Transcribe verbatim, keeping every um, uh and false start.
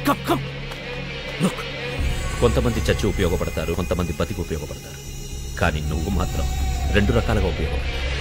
Come come look, కొంతమంది చచ్చి ఉపయోగపడతారు, కొంతమంది బతికి ఉపయోగపడతారు. కానీ నువ్వు మాత్రం రెండు రకాలుగా ఉపయోగపడతావు.